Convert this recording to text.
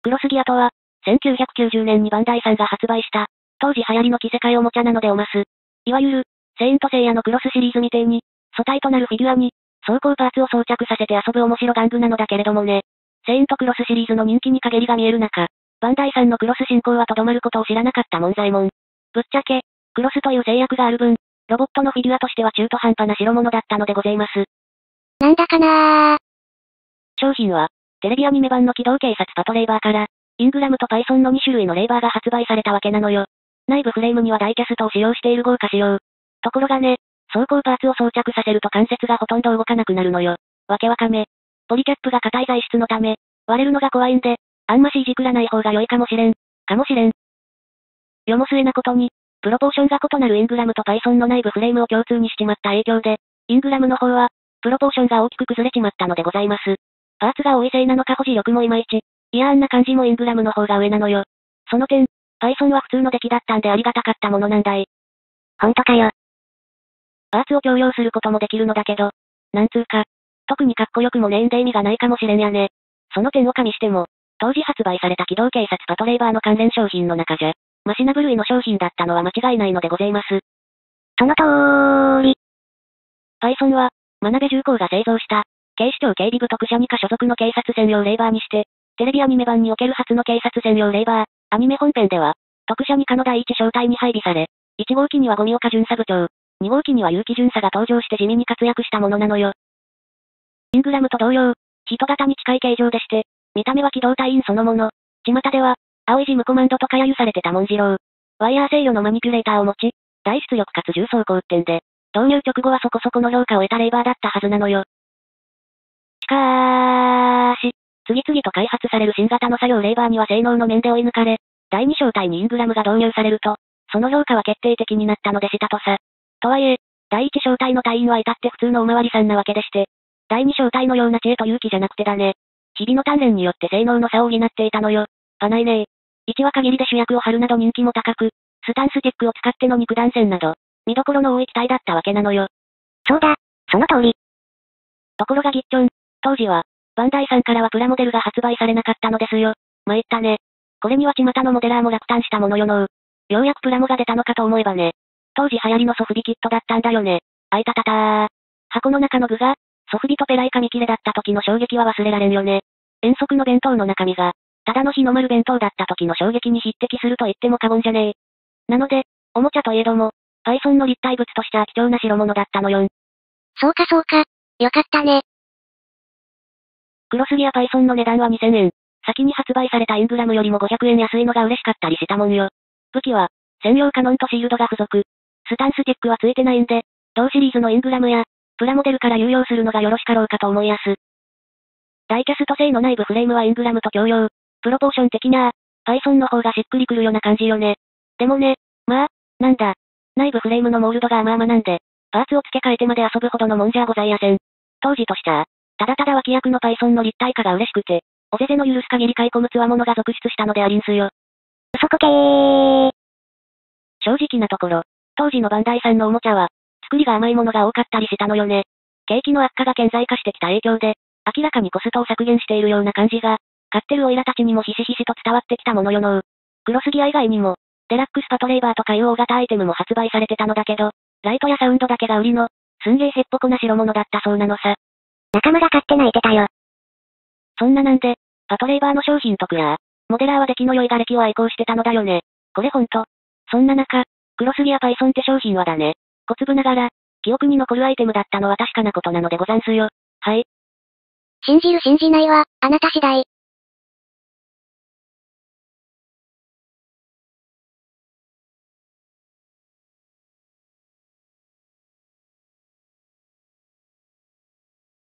クロスギアとは、1990年にバンダイさんが発売した、当時流行りの着せ替えおもちゃなのでおます。いわゆる、セイントセイヤのクロスシリーズみてえに、素体となるフィギュアに、装甲パーツを装着させて遊ぶ面白玩具なのだけれどもね。セイントクロスシリーズの人気に陰りが見える中、バンダイさんのクロス進行はとどまることを知らなかった門左衛門。ぶっちゃけ、クロスという制約がある分、ロボットのフィギュアとしては中途半端な代物だったのでございます。 なんだかなー。 商品は、テレビアニメ版の機動警察パトレーバーから、イングラムとパイソンの2種類のレーバーが発売されたわけなのよ。内部フレームにはダイキャストを使用している豪華仕様。ところがね、装甲パーツを装着させると関節がほとんど動かなくなるのよ。わけわかめ。ポリキャップが硬い材質のため、割れるのが怖いんで、あんましいじくらない方が良いかもしれん。世も末なことに、プロポーションが異なるイングラムとパイソンの内部フレームを共通にしちまった影響で、イングラムの方は、プロポーションが大きく崩れちまったのでございます。パーツが多いせいなのか保持力もいまいち。いやあんな感じもイングラムの方が上なのよ。その点、パイソンは普通の出来だったんでありがたかったものなんだい。 ほんとかよ。 パーツを共用することもできるのだけど、なんつうか、特にかっこよくもねえんで意味がないかもしれんやね。その点を加味しても、当時発売された機動警察パトレーバーの関連商品の中じゃ、マシな部類の商品だったのは間違いないのでございます。 その通ーり。 パイソンは、真鍋重工が製造した、警視庁警備部特殊2課所属の警察専用レーバーにして、テレビアニメ版における初の警察専用レーバー、アニメ本編では、特殊2課の第一小隊に配備され、1号機には五味岡巡査部長、2号機には結城巡査が登場して地味に活躍したものなのよ。イングラムと同様、人型に近い形状でして、見た目は機動隊員そのもの。巷では、青いジムコマンドとか揶揄されてたモンジロー。ワイヤー制御のマニピュレーターを持ち、大出力かつ重装甲ってんで、導入直後はそこそこの評価を得たレーバーだったはずなのよ。しかーし、次々と開発される新型の作業レーバーには性能の面で追い抜かれ、第二小隊にイングラムが導入されると、その評価は決定的になったのでしたとさ。とはいえ、第一小隊の隊員は至って普通のおまわりさんなわけでして、第二小隊のような知恵と勇気じゃなくてだね。日々の鍛錬によって性能の差を補っていたのよ。パないねえ。1話限りで主役を張るなど人気も高く、スタンスチェックを使っての肉弾戦など、見どころの多い機体だったわけなのよ。 そうだ、その通り。 ところがギッチョン、当時は、バンダイさんからはプラモデルが発売されなかったのですよ。参ったね。これには巷のモデラーも落胆したものよのう。ようやくプラモが出たのかと思えばね。当時流行りのソフビキットだったんだよね。あいたたたー。箱の中の具が、ソフビとペライ紙切れだった時の衝撃は忘れられんよね。遠足の弁当の中身が、ただの日の丸弁当だった時の衝撃に匹敵すると言っても過言じゃねえ。なので、おもちゃといえども、パイソンの立体物としては貴重な代物だったのよん。 そうか。よかったね。 クロスギアパイソンの値段は2000円。先に発売されたイングラムよりも500円安いのが嬉しかったりしたもんよ。武器は、専用カノンとシールドが付属。スタンスチェックはついてないんで、同シリーズのイングラムや、プラモデルから有用するのがよろしかろうかと思いやす。ダイキャスト製の内部フレームはイングラムと共用。プロポーション的にゃパイソンの方がしっくりくるような感じよね。でもね、まあ、なんだ。内部フレームのモールドが甘々なんで、パーツを付け替えてまで遊ぶほどのもんじゃございやせん。当時としちゃただただ脇役のパイソンの立体化が嬉しくて、おぜぜの許す限り買い込む強者が続出したのでありんすよ。 嘘こけー。 正直なところ、当時のバンダイさんのおもちゃは、作りが甘いものが多かったりしたのよね。景気の悪化が顕在化してきた影響で、明らかにコストを削減しているような感じが、買ってるオイラたちにもひしひしと伝わってきたものよのう。クロスギア以外にも、デラックスパトレーバーとかいう大型アイテムも発売されてたのだけど、ライトやサウンドだけが売りの、すんげーへっぽこな代物だったそうなのさ。 仲間が買って泣いてたよ。 そんななんで、パトレーバーの商品とくやモデラーは出来の良い瓦礫を愛好してたのだよね。これほんと。そんな中、クロスギアパイソンって商品はだね、小粒ながら、記憶に残るアイテムだったのは確かなことなのでござんすよ。はい。 信じる信じないは、あなた次第。